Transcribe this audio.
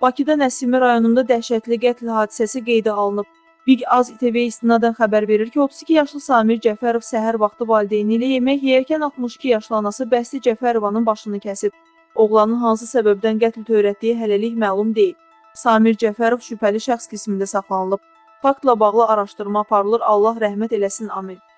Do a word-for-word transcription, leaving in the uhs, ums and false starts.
Bakıda Nəsimi rayonunda dəhşətli qətl hadisəsi qeydə alınıb. Big Az İ T V istinadən xəbər verir ki, otuz iki yaşlı Samir Cəfərov səhər vaxtı valideyni ilə yemək yeyərkən altmış iki yaşlı anası Bəsti Cəfərovanın başını kəsib. Oğlanın hansı səbəbdən qətl törətdiyi hələlik məlum deyil. Samir Cəfərov şübhəli şəxs qismində saxlanılıb. Faktla bağlı araşdırma aparılır. Allah rəhmət eləsin, amin.